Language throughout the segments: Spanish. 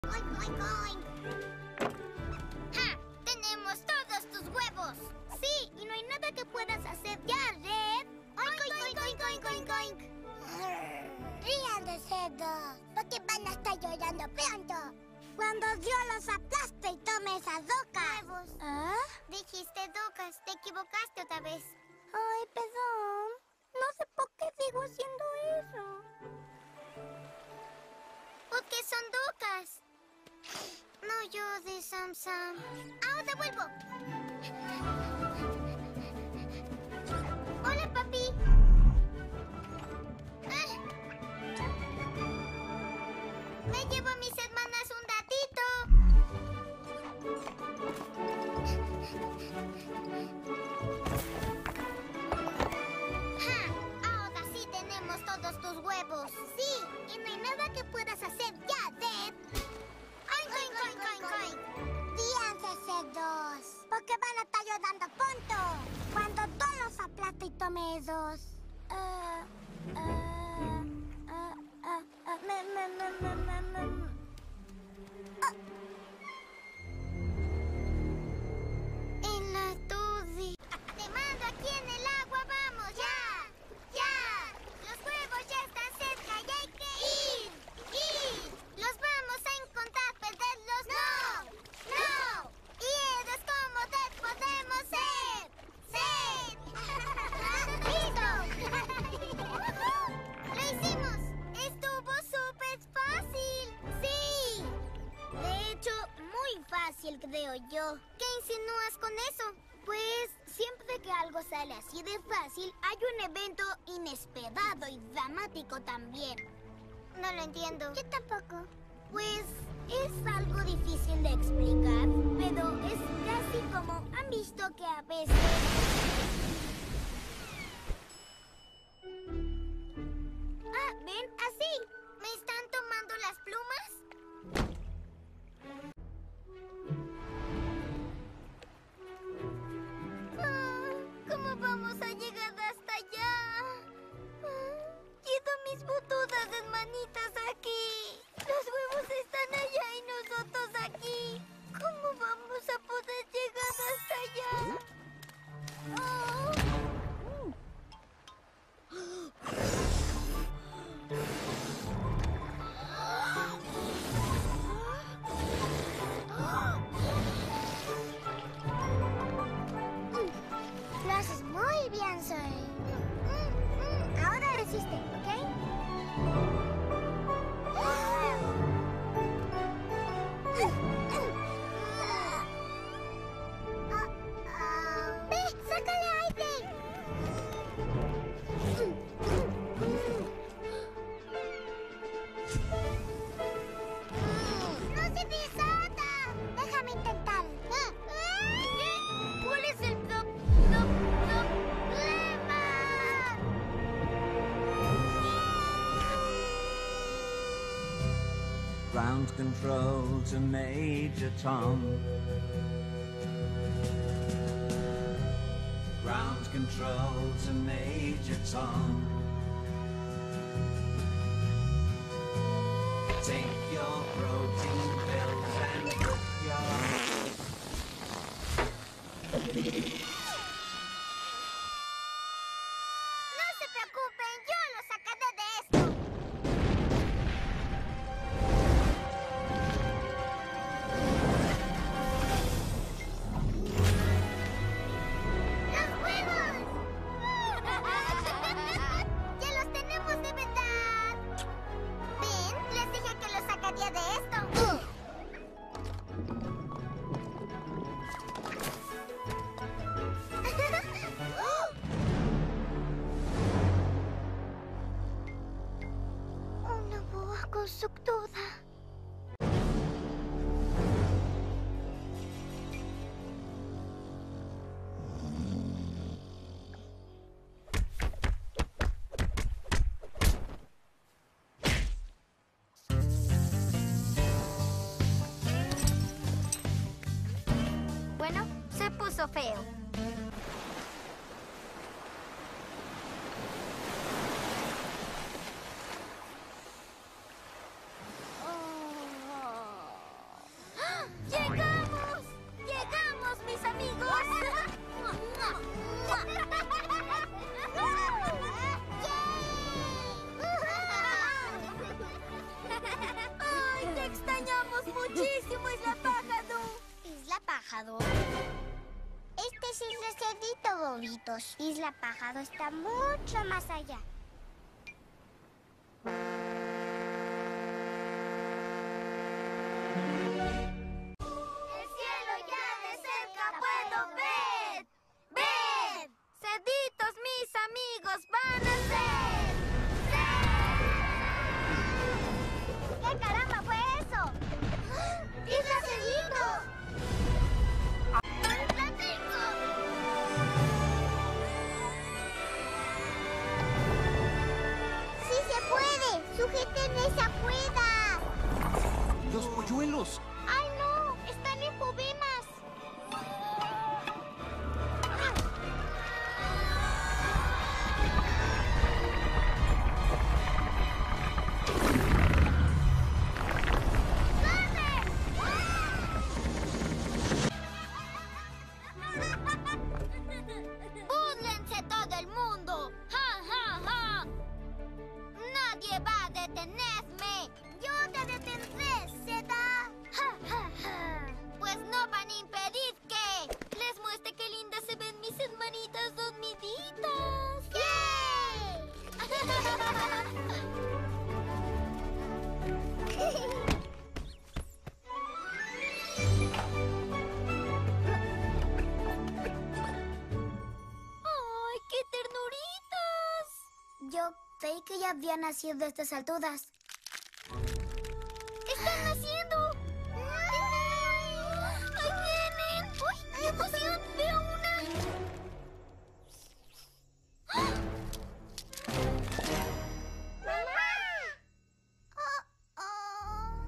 Oink, oink, oink. ¡Ja! ¡Tenemos todos tus huevos! Sí, y no hay nada que puedas hacer ya, Red. Oink, oink, oink, oink, oink, oink. Rían de cerdos, porque van a estar llorando pronto. Cuando Dios los aplaste y tome esas docas. Huevos. ¿Ah? Dijiste docas, te equivocaste otra vez. Ay, perdón. No sé por qué sigo haciendo eso. Porque son docas. No llores, Sam Sam. ¡Ahora vuelvo! Hola, papi. Me llevo a mis hermanas un ratito. Ahora sí tenemos todos tus huevos. Sí, y no hay nada que puedas hacer ya, Dad. ¡Oink, oink, oink, oink, oink! ¡Díanse, cerdos! Porque van a estar llorando pronto. Cuando todos los aplaste y tome esos... En la torre. ¡Te mando aquí en el agua! ¡Vamos, ya! ¡Ya! Los huevos ya están cerca y hay que ir. ¡Ir! ¡Los vamos a encontrar! ¡Perderlos no! ¡No! ¡Y héroes como Ted podemos ser! ¡Ser! ¡Listo! ¡Lo hicimos! ¡Estuvo súper fácil! ¡Sí! De hecho, muy fácil, creo yo. ¿Qué insinúas con eso? Pues siempre que algo sale así de fácil, hay un evento inesperado y dramático también. No lo entiendo. Yo tampoco. Pues es algo difícil de explicar, pero es casi como han visto que a veces... Ah, ¿ven? Así. ¿Me están tomando las plumas? ¿Cómo vamos a llegar hasta allá? Quiero mis botudas hermanitas aquí. Los huevos están allá y nosotros aquí. ¿Cómo vamos a poder llegar hasta allá? Oh. Lo haces muy bien, Zoe. Ahora resiste, ¿ok? ¡Ve! ¡Sácale aire! ¡No se desata! Déjame intentar. ¿Cuál es el problema? Ground control to Major Tom. Ground control to Major Tom. Take your protein pills and put No se preocupen, yo los sacaré de esto. ¡Los huevos! ¡Ya los tenemos de verdad! ¿Ven? Les dije que los sacaría de esto. Una boa constructora. Bueno, se puso feo. ¡Llegamos! ¡Llegamos, mis amigos! ¡Ay, te extrañamos muchísimo, Isla Pájaro! ¿Isla Pájaro? Este es Isla Cerdito, bobitos. Isla Pájaro está mucho más allá. ¡El cielo ya de cerca puedo ver! ¡Ver! ¡Cerditos, mis amigos, van a ser! ¡Sí! ¿Qué caramba fue eso? ¡Isla Cerdito! ¡La tengo! ¡Sí se puede! ¡Sujeten esa cuerda! ¡Los polluelos! ¡Ay, no! ¡Están en pubemas! ¡Corre! ¡Búrlense todo el mundo! ¡Ja, ja, ja! ¡Nadie va a detenerme! ¡Yo te detendré, Zeta! ¡Ja, ja, ja! Pues no van a impedir que les muestre qué lindas se ven mis hermanitas dormiditas. ¡Ay, qué ternuritas! Yo creí que ya habían nacido a estas alturas. ¡Están naciendo! ¡Ahí vienen! ¡Uy, qué emoción! ¡Veo una! ¡Ah! ¡Mamá! Oh.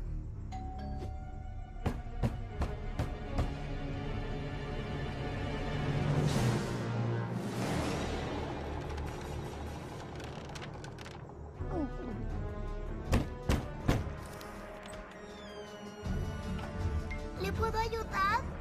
¿Le puedo ayudar?